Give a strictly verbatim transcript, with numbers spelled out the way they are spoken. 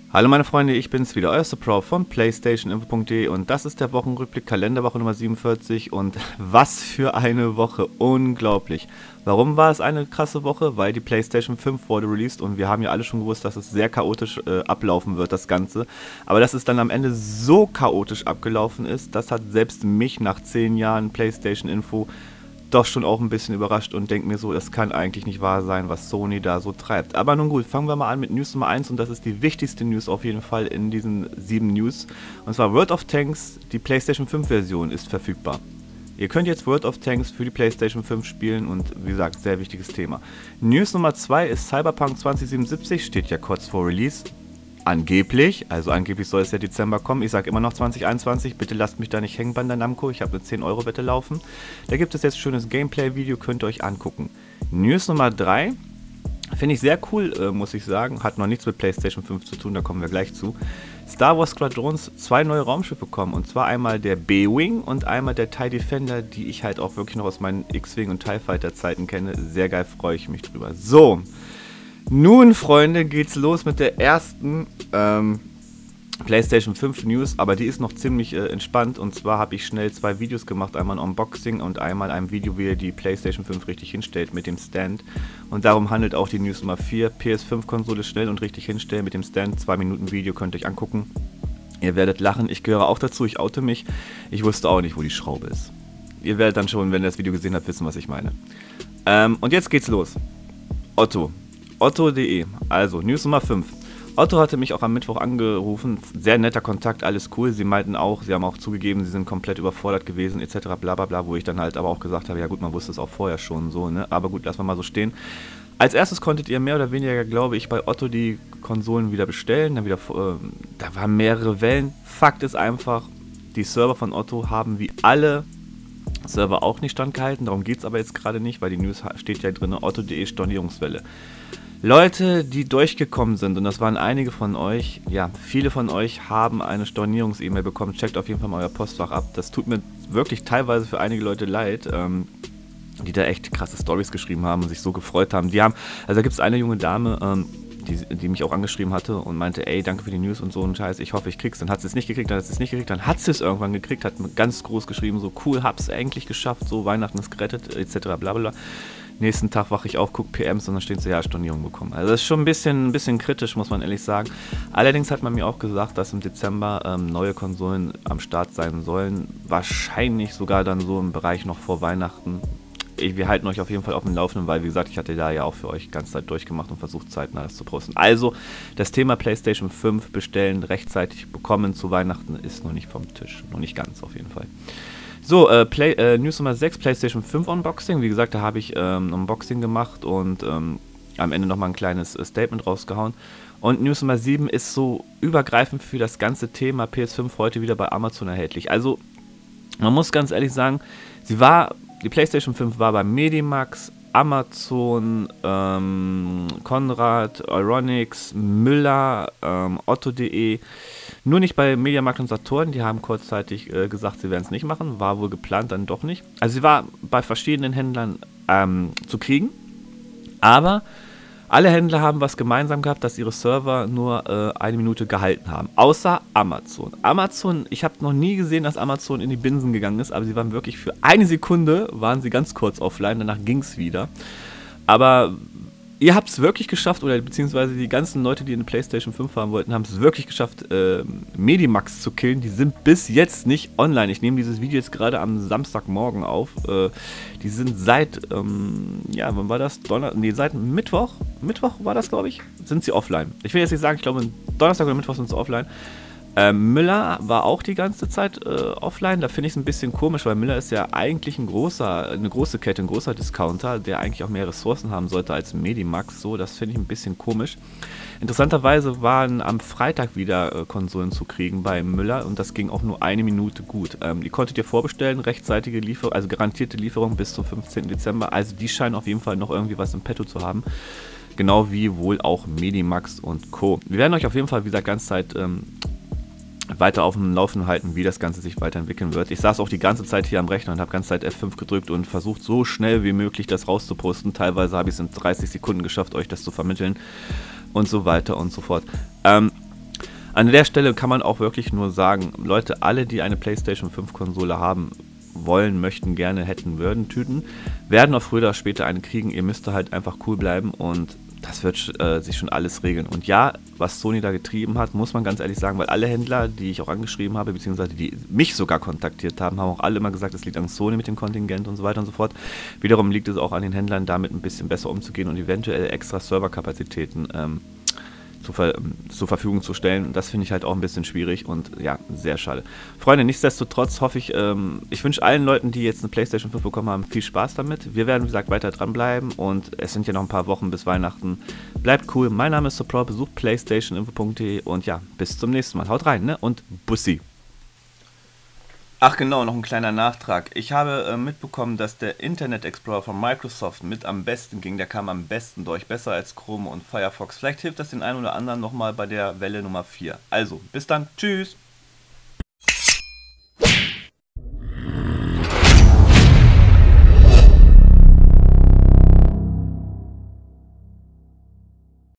Hallo meine Freunde, ich bin's wieder, euer Pro von PlayStation Info punkt de und das ist der Wochenrückblick, Kalenderwoche Nummer siebenundvierzig und was für eine Woche, unglaublich. Warum war es eine krasse Woche? Weil die PlayStation fünf wurde released und wir haben ja alle schon gewusst, dass es sehr chaotisch äh, ablaufen wird, das Ganze. Aber dass es dann am Ende so chaotisch abgelaufen ist, das hat selbst mich nach zehn Jahren PlayStation Info doch schon auch ein bisschen überrascht und denke mir so, das kann eigentlich nicht wahr sein, was Sony da so treibt. Aber nun gut, fangen wir mal an mit News Nummer eins und das ist die wichtigste News auf jeden Fall in diesen sieben News. Und zwar World of Tanks, die PlayStation fünf Version ist verfügbar. Ihr könnt jetzt World of Tanks für die PlayStation fünf spielen und wie gesagt, sehr wichtiges Thema. News Nummer zwei ist Cyberpunk zwanzig siebenundsiebzig, steht ja kurz vor Release. Angeblich, also angeblich soll es ja Dezember kommen, ich sage immer noch zwanzig einundzwanzig, bitte lasst mich da nicht hängen bei der Namco, ich habe eine zehn Euro Wette laufen. Da gibt es jetzt ein schönes Gameplay-Video, könnt ihr euch angucken. News Nummer drei, finde ich sehr cool, äh, muss ich sagen, hat noch nichts mit PlayStation fünf zu tun, da kommen wir gleich zu. Star Wars Squadrons, zwei neue Raumschiffe kommen, und zwar einmal der B-Wing und einmal der TIE Defender, die ich halt auch wirklich noch aus meinen X-Wing und TIE Fighter Zeiten kenne, sehr geil, freue ich mich drüber. So. Nun, Freunde, geht's los mit der ersten ähm, PlayStation fünf News, aber die ist noch ziemlich äh, entspannt. Und zwar habe ich schnell zwei Videos gemacht, einmal ein Unboxing und einmal ein Video, wie ihr die PlayStation fünf richtig hinstellt mit dem Stand. Und darum handelt auch die News Nummer vier, P S fünf Konsole schnell und richtig hinstellen mit dem Stand. zwei Minuten Video könnt ihr euch angucken. Ihr werdet lachen, ich gehöre auch dazu, ich oute mich. Ich wusste auch nicht, wo die Schraube ist. Ihr werdet dann schon, wenn ihr das Video gesehen habt, wissen, was ich meine. Ähm, und jetzt geht's los. Otto. Otto punkt de, also News Nummer fünf. Otto hatte mich auch am Mittwoch angerufen, sehr netter Kontakt, alles cool. Sie meinten auch, sie haben auch zugegeben, sie sind komplett überfordert gewesen, et cetera bla bla bla, wo ich dann halt aber auch gesagt habe, ja gut, man wusste es auch vorher schon so, ne? Aber gut, lassen wir mal so stehen. Als erstes konntet ihr mehr oder weniger, glaube ich, bei Otto die Konsolen wieder bestellen, dann wieder, äh, da waren mehrere Wellen. Fakt ist einfach, die Server von Otto haben wie alle Server auch nicht standgehalten, darum geht es aber jetzt gerade nicht, weil die News steht ja drin, Otto punkt de Stornierungswelle. Leute, die durchgekommen sind, und das waren einige von euch, ja, viele von euch haben eine Stornierungs-E-Mail bekommen, checkt auf jeden Fall mal euer Postfach ab. Das tut mir wirklich teilweise für einige Leute leid, ähm, die da echt krasse Storys geschrieben haben und sich so gefreut haben. Die haben, also da gibt es eine junge Dame, ähm, die, die mich auch angeschrieben hatte und meinte, ey, danke für die News und so einen Scheiß, ich hoffe, ich krieg's. Dann hat sie es nicht gekriegt, dann hat sie es nicht gekriegt, dann hat sie es irgendwann gekriegt, hat ganz groß geschrieben, so cool, hab's endlich geschafft, so Weihnachten ist gerettet, et cetera bla bla. Nächsten Tag wache ich auf, gucke P Ms und dann steht so, ja, Stornierung bekommen. Also das ist schon ein bisschen, ein bisschen kritisch, muss man ehrlich sagen. Allerdings hat man mir auch gesagt, dass im Dezember ähm, neue Konsolen am Start sein sollen. Wahrscheinlich sogar dann so im Bereich noch vor Weihnachten. Ich, wir halten euch auf jeden Fall auf dem Laufenden, weil, wie gesagt, ich hatte da ja auch für euch die ganze Zeit durchgemacht und versucht, zeitnah das zu posten. Also, das Thema PlayStation fünf bestellen, rechtzeitig bekommen zu Weihnachten ist noch nicht vom Tisch. Noch nicht ganz, auf jeden Fall. So, äh, Play, äh, News Nummer sechs, PlayStation fünf Unboxing. Wie gesagt, da habe ich ähm, ein Unboxing gemacht und ähm, am Ende nochmal ein kleines äh, Statement rausgehauen. Und News Nummer sieben ist so übergreifend für das ganze Thema P S fünf heute wieder bei Amazon erhältlich. Also, man muss ganz ehrlich sagen, sie war, die PlayStation fünf war bei Medimax, Amazon, ähm, Konrad, Euronics, Müller, ähm, Otto punkt de. Nur nicht bei Mediamarkt und Saturn, die haben kurzzeitig äh, gesagt, sie werden es nicht machen, war wohl geplant, dann doch nicht. Also sie war bei verschiedenen Händlern ähm, zu kriegen, aber alle Händler haben was gemeinsam gehabt, dass ihre Server nur äh, eine Minute gehalten haben, außer Amazon. Amazon, ich habe noch nie gesehen, dass Amazon in die Binsen gegangen ist, aber sie waren wirklich für eine Sekunde, waren sie ganz kurz offline, danach ging es wieder. Aber ihr habt es wirklich geschafft, oder beziehungsweise die ganzen Leute, die eine PlayStation fünf haben wollten, haben es wirklich geschafft, äh, Medimax zu killen. Die sind bis jetzt nicht online. Ich nehme dieses Video jetzt gerade am Samstagmorgen auf. Äh, die sind seit, ähm, ja, wann war das? Donner nee, seit Mittwoch. Mittwoch war das, glaube ich. Sind sie offline. Ich will jetzt nicht sagen, ich glaube, Donnerstag oder Mittwoch sind sie offline. Ähm, Müller war auch die ganze Zeit äh, offline. Da finde ich es ein bisschen komisch, weil Müller ist ja eigentlich ein großer, eine große Kette, ein großer Discounter, der eigentlich auch mehr Ressourcen haben sollte als Medimax. So, das finde ich ein bisschen komisch. Interessanterweise waren am Freitag wieder äh, Konsolen zu kriegen bei Müller und das ging auch nur eine Minute gut. Ähm, die konntet ihr vorbestellen, rechtzeitige Lieferung, also garantierte Lieferung bis zum fünfzehnten Dezember. Also die scheinen auf jeden Fall noch irgendwie was im Petto zu haben. Genau wie wohl auch Medimax und Co. Wir werden euch auf jeden Fall wieder ganze Zeit ähm, weiter auf dem Laufenden halten, wie das Ganze sich weiterentwickeln wird. Ich saß auch die ganze Zeit hier am Rechner und habe ganze Zeit F fünf gedrückt und versucht so schnell wie möglich das rauszuposten. Teilweise habe ich es in dreißig Sekunden geschafft, euch das zu vermitteln und so weiter und so fort. Ähm, an der Stelle kann man auch wirklich nur sagen, Leute, alle, die eine PlayStation fünf Konsole haben wollen, möchten, gerne, hätten, würden, Tüten, werden auch früher oder später eine kriegen. Ihr müsst da halt einfach cool bleiben und das wird äh, sich schon alles regeln. Und ja, was Sony da getrieben hat, muss man ganz ehrlich sagen, weil alle Händler, die ich auch angeschrieben habe, beziehungsweise die mich sogar kontaktiert haben, haben auch alle immer gesagt, es liegt an Sony mit dem Kontingent und so weiter und so fort. Wiederum liegt es auch an den Händlern, damit ein bisschen besser umzugehen und eventuell extra Serverkapazitäten ähm, Zur, Ver zur Verfügung zu stellen. Das finde ich halt auch ein bisschen schwierig und ja, sehr schade. Freunde, nichtsdestotrotz hoffe ich, ähm, ich wünsche allen Leuten, die jetzt eine PlayStation fünf bekommen haben, viel Spaß damit. Wir werden, wie gesagt, weiter dranbleiben und es sind ja noch ein paar Wochen bis Weihnachten. Bleibt cool. Mein Name ist Sopro, besucht playstation info punkt de und ja, bis zum nächsten Mal. Haut rein, ne? Und Bussi. Ach genau, noch ein kleiner Nachtrag. Ich habe äh, mitbekommen, dass der Internet Explorer von Microsoft mit am besten ging. Der kam am besten durch, besser als Chrome und Firefox. Vielleicht hilft das den einen oder anderen nochmal bei der Welle Nummer vier. Also, bis dann, tschüss!